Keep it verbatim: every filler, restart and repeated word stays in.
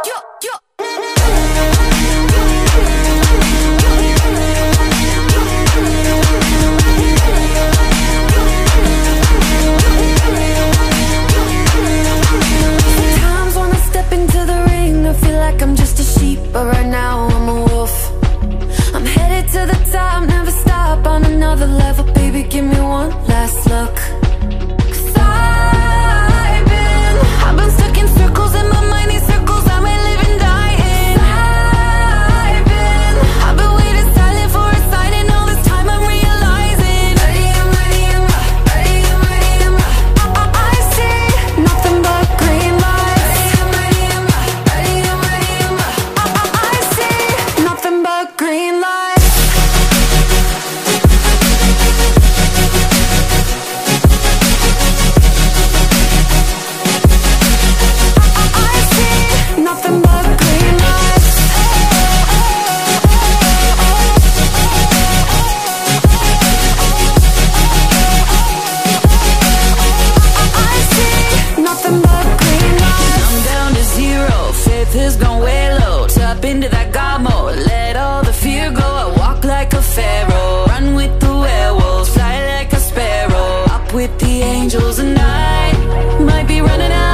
But right now I'm a wolf. I'm headed to the top, never stop. On another level, baby, give me one last look. 'Cause I've been, I've been stuck in circles, in my mind in circles. I may live and die in. I've been, I've been waiting silent for a sign, and all this time I'm realizing ready, I'm ready, I'm ready, I'm ready, I'm I, I, I see nothing but green lights. Ready, I'm ready, I'm ready, I'm ready, I'm nothing but green lights. I see nothing but green lights. I see nothing but green lights. I'm down to zero, faith has gone way low. Tap into that God mode, let all the fear go. I walk like a pharaoh, run with the werewolves, fly like a sparrow, up with the angels, and I might be running out